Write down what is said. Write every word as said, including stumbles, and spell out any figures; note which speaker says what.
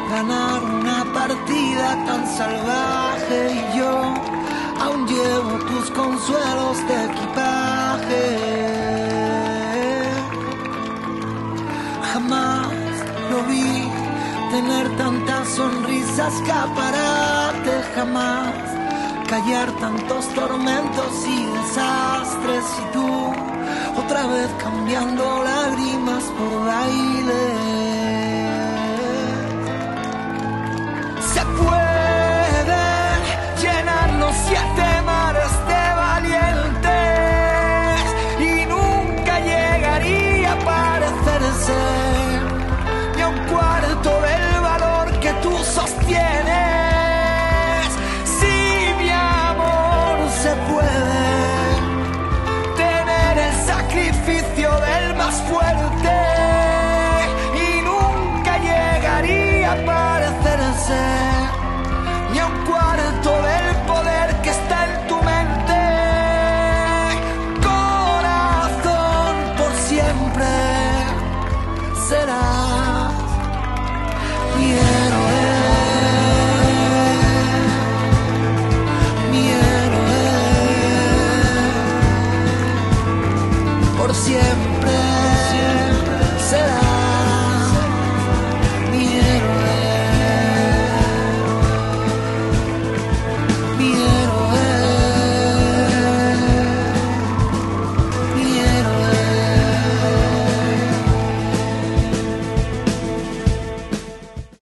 Speaker 1: ganar una partida tan salvaje y yo aún llevo tus consuelos de equipaje. Jamás lo vi tener tantas sonrisas, escaparate, jamás callar tantos tormentos y desastres, y tú otra vez cambiando lágrimas por baile. Se pueden llenar los siete